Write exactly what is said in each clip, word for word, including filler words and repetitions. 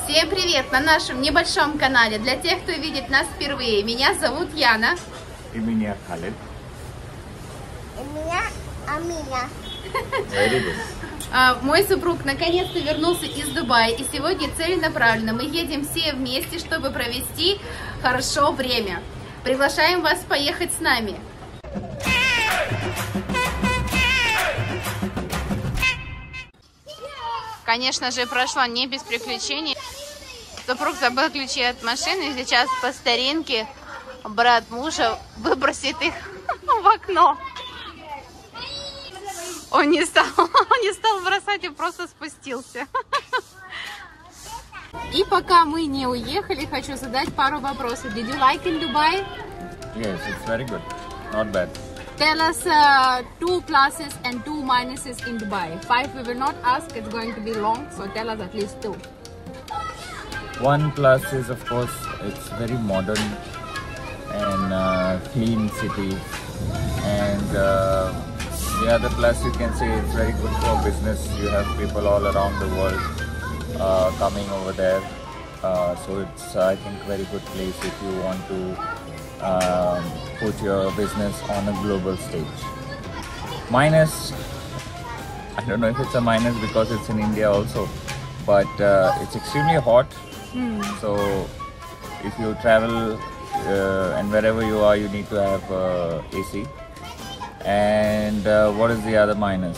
Всем привет на нашем небольшом канале. Для тех, кто видит нас впервые, меня зовут Яна. И меня Халид. И меня Амина. Very good. А, мой супруг наконец-то вернулся из Дубая, и сегодня целенаправленно мы едем все вместе, чтобы провести хорошо время. Приглашаем вас поехать с нами. Конечно же, прошло не без приключений. Супруг забыл ключи от машины, и сейчас по старинке брат мужа выбросит их в окно. Он не стал, он не стал бросать и просто спустился. И пока мы не уехали, хочу задать пару вопросов. Did you like in Dubai? Yes, it's very good. Not bad. Tell us uh, two pluses and two minuses in Dubai. Five we will not ask, it's going to be long, so tell us at least two. One plus is, of course, it's very modern and uh, clean city. And uh, the other plus you can say it's very good for business. You have people all around the world uh, coming over there. Uh, so it's, I think, very good place if you want to um, put your business on a global stage. Minus, I don't know if it's a minus because it's in India also, but uh, it's extremely hot. Mm. So if you travel uh, and wherever you are, you need to have uh, A C. And uh, what is the other minus?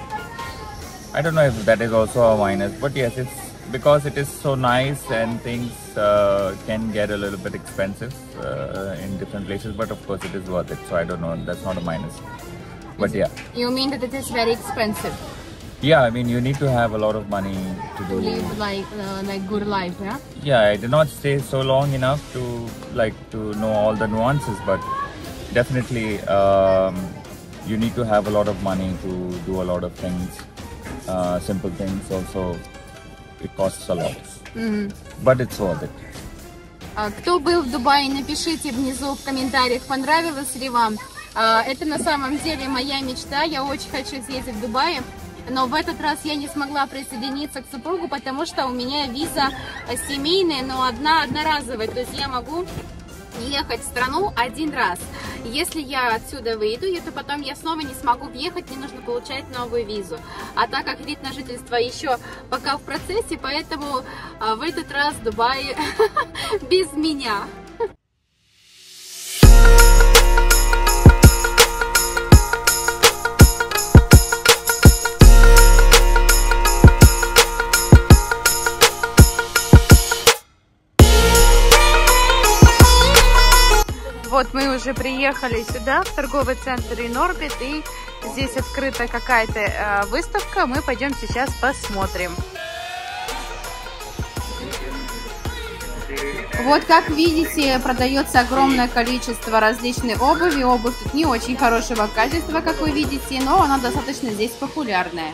I don't know if that is also a minus, but yes, it's because it is so nice and things uh, can get a little bit expensive uh, in different places, but of course it is worth it. So I don't know, that's not a minus. But yeah. You mean that it is very expensive? Yeah, I mean you need to have a lot of money to do. To live like uh, like good life, yeah? Yeah, I did not stay so long enough to like to know all the nuances, but definitely um, you need to have a lot of money to do a lot of things. Uh, simple things also, it costs a lot. Mm-hmm. But it's worth it. Кто был в Дубае, напишите внизу в комментариях, понравилось ли вам. Это на самом деле моя мечта, я очень хочу съездить в Дубае. Но в этот раз я не смогла присоединиться к супругу, потому что у меня виза семейная, но одна одноразовая. То есть я могу ехать в страну один раз. Если я отсюда выйду, то потом я снова не смогу въехать, мне нужно получать новую визу. А так как вид на жительство еще пока в процессе, поэтому в этот раз Дубай без меня. Вот мы уже приехали сюда, в торговый центр Инорбит, и здесь открыта какая-то э, выставка. Мы пойдем сейчас посмотрим. Вот как видите, продается огромное количество различной обуви. Обувь тут не очень хорошего качества, как вы видите, но она достаточно здесь популярная.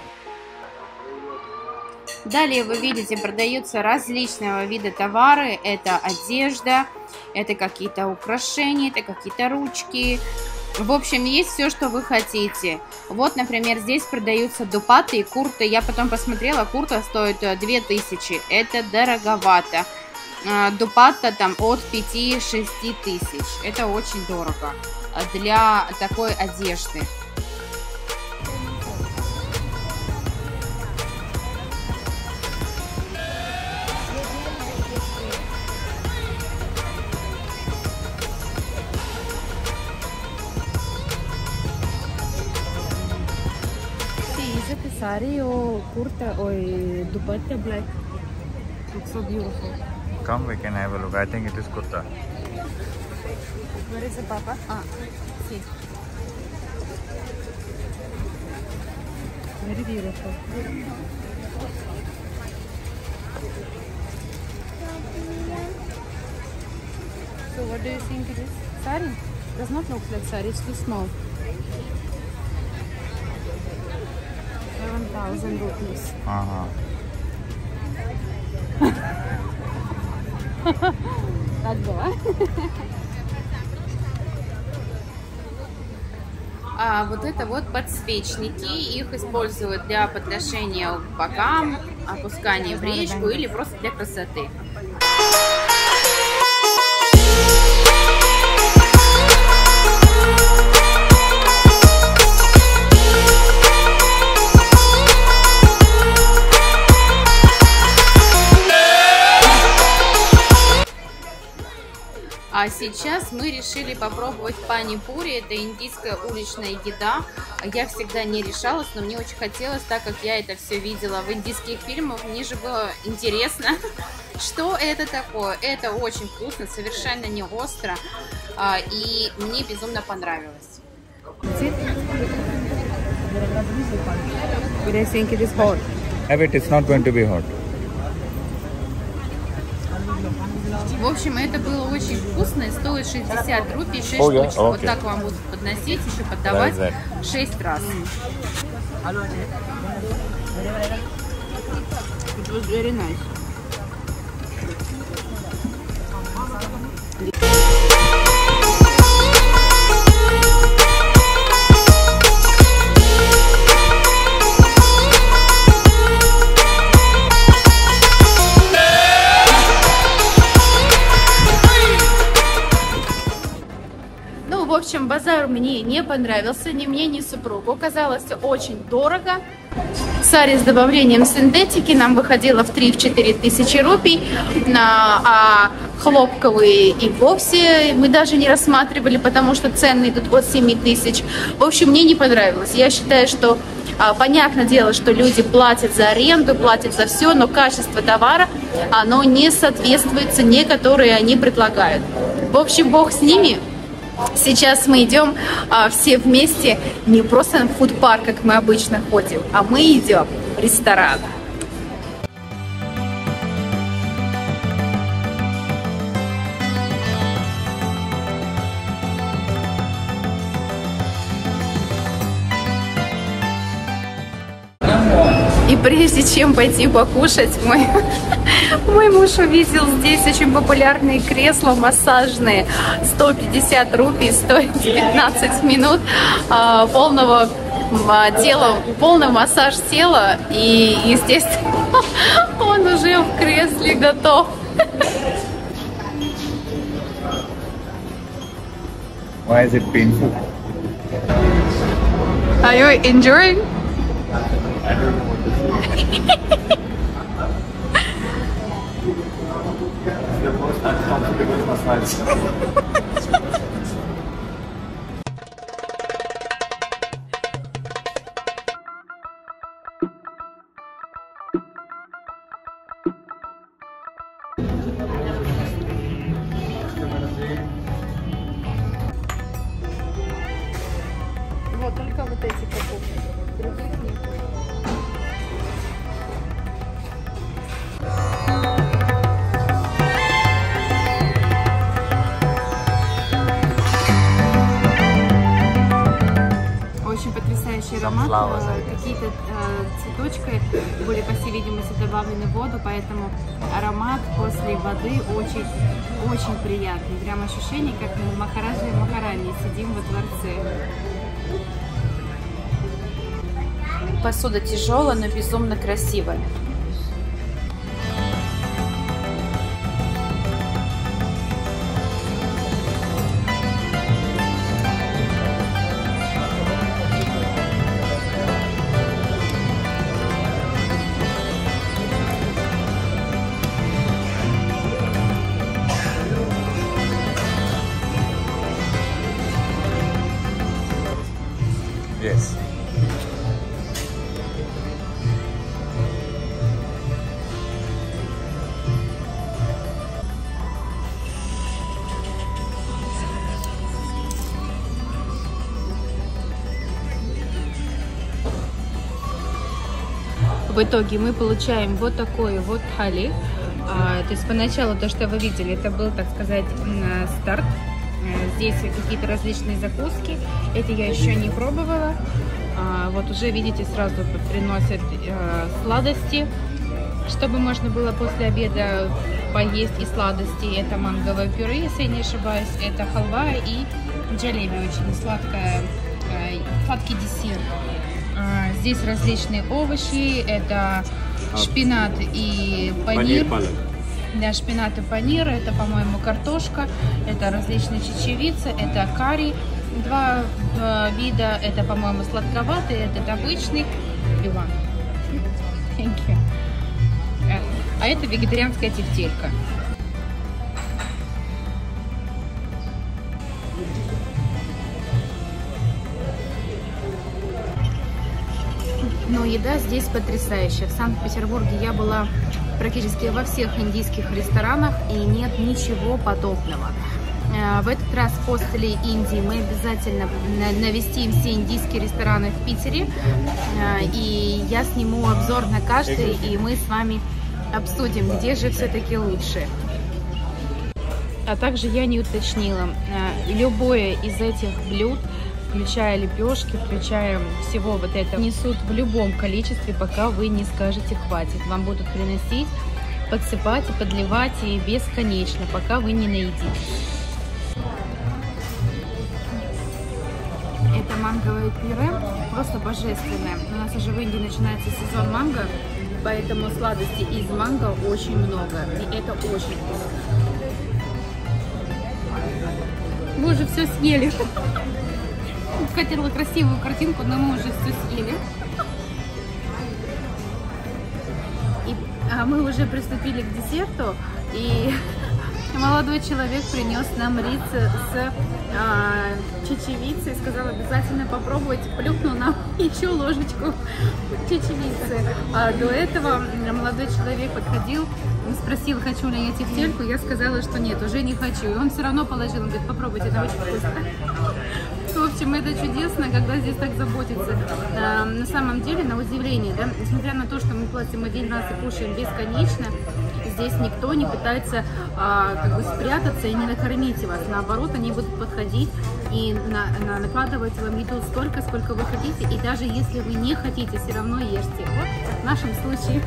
Далее вы видите, продаются различного вида товары. Это одежда, это какие-то украшения, это какие-то ручки. В общем, есть все, что вы хотите. Вот, например, здесь продаются дупаты и курты. Я потом посмотрела, курта стоит две тысячи. Это дороговато. Дупата там от пяти-шести тысяч. Это очень дорого для такой одежды. Sari or kurta or dupatta black. It's so beautiful. Come, we can have a look. I think it is kurta. Where is the papa? Ah, see. Very beautiful. So what do you think it is? Sari? Does not look like sari, it's too small. seven thousand rupees. Uh-huh. Так было. А вот это вот подсвечники, их используют для подношения к богам, опускание в речку или просто для красоты. А сейчас мы решили попробовать пани-пури. Это индийская уличная еда. Я всегда не решалась, но мне очень хотелось, так как я это все видела в индийских фильмах. Мне же было интересно, что это такое. Это очень вкусно, совершенно не остро. И мне безумно понравилось. But I think it is hot. It's not going to be hot. В общем, это было очень вкусно и стоит шестьдесят рупий, шесть oh, yeah? штучек. Okay. Вот так вам будут подносить, еще поддавать шесть раз. It was very nice. В общем, базар мне не понравился, ни мне, ни супругу. Оказалось очень дорого. Сари с добавлением синтетики нам выходило в три-четыре тысячи рупий, а хлопковые и вовсе мы даже не рассматривали, потому что цены идут от семи тысяч. В общем, мне не понравилось. Я считаю, что понятное дело, что люди платят за аренду, платят за все, но качество товара, оно не соответствует цене, которую они предлагают. В общем, бог с ними. Сейчас мы идем а, все вместе не просто на фуд-парк, как мы обычно ходим, а мы идем в ресторан. И прежде чем пойти покушать, мой, мой муж увидел здесь очень популярные кресла массажные. сто пятьдесят рупий, стоит пятнадцать минут а, полного а, тела, полный массаж тела. И, естественно, он уже в кресле готов. Why is it painful? Are you enjoying? I don't know. The most uncomfortable massage. Вот только вот эти покупки. Других нет. Очень потрясающий аромат. Какие-то э, цветочки были, по всей видимости, добавлены в воду, поэтому аромат после воды очень, очень приятный. Прям ощущение, как мы в Махараджа и Махарани сидим во дворце. Посуда тяжелая, но безумно красивая. Yes. В итоге мы получаем вот такой вот хали. А, то есть поначалу то, что вы видели, это был, так сказать, старт. Здесь какие-то различные закуски. Эти я еще не пробовала. А, вот уже видите, сразу приносят а, сладости, чтобы можно было после обеда поесть и сладости. Это манговое пюре, если я не ошибаюсь. Это халва и джалеби, очень сладкая, а, сладкий десерт. Здесь различные овощи, это шпинат и панир. Панир, Да, шпинат и панир, это, по-моему, картошка, это различные чечевицы, это карри, два э, вида, это, по-моему, сладковатый, этот обычный. Иван. Thank you. А это вегетарианская тефтелька. Но еда здесь потрясающая. В Санкт-Петербурге я была практически во всех индийских ресторанах, и нет ничего подобного. В этот раз после Индии мы обязательно навестим все индийские рестораны в Питере, и я сниму обзор на каждый, и мы с вами обсудим, где же все-таки лучше. А также я не уточнила, любое из этих блюд, включая лепешки, включая всего вот это, несут в любом количестве, пока вы не скажете хватит. Вам будут приносить, подсыпать и подливать и бесконечно, пока вы не наедитесь. Это манговое пюре, просто божественное. У нас уже в Индии начинается сезон манго, поэтому сладостей из манго очень много, и это очень вкусно. Мы уже все съели. Хотела красивую картинку, но мы уже все съели. И, а мы уже приступили к десерту, и молодой человек принес нам рис с а, чечевицей, сказал обязательно попробовать, плюхнул нам еще ложечку чечевицы. А до этого молодой человек подходил, спросил, хочу ли я тефтельку, я сказала, что нет, уже не хочу. И он все равно положил, он говорит, попробуйте, это очень вкусно. В общем, это чудесно, когда здесь так заботятся. А, на самом деле, на удивление, да, несмотря на то, что мы платим один раз и кушаем бесконечно, здесь никто не пытается а, как бы спрятаться и не накормить вас. Наоборот, они будут подходить и на, на, накладывать вам еду столько, сколько вы хотите. И даже если вы не хотите, все равно ешьте. Вот в нашем случае.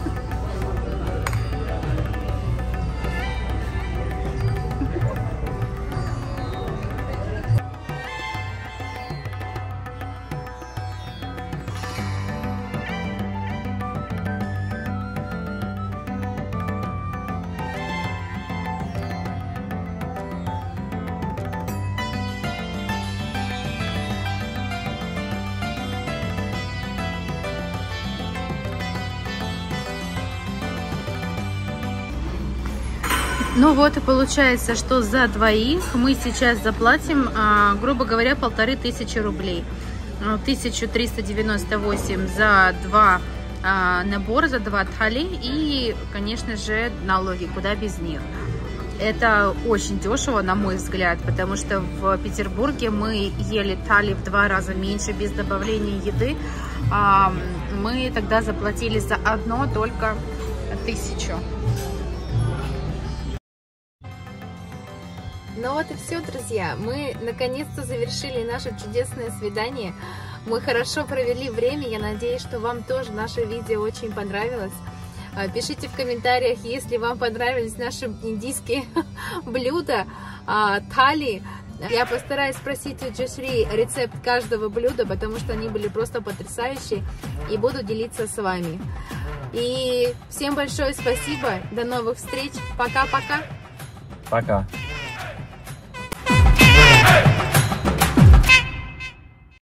Ну вот и получается, что за двоих мы сейчас заплатим, грубо говоря, полторы тысячи рублей. тысяча триста девяносто восемь за два набора, за два тали и, конечно же, налоги, куда без них. Это очень дешево, на мой взгляд, потому что в Петербурге мы ели тали в два раза меньше, без добавления еды. Мы тогда заплатили за одно только тысячу. Ну вот и все, друзья, мы наконец-то завершили наше чудесное свидание. Мы хорошо провели время, я надеюсь, что вам тоже наше видео очень понравилось. Пишите в комментариях, если вам понравились наши индийские блюда, тали. Я постараюсь спросить у Джашри рецепт каждого блюда, потому что они были просто потрясающие, и буду делиться с вами. И всем большое спасибо, до новых встреч, пока-пока. Пока.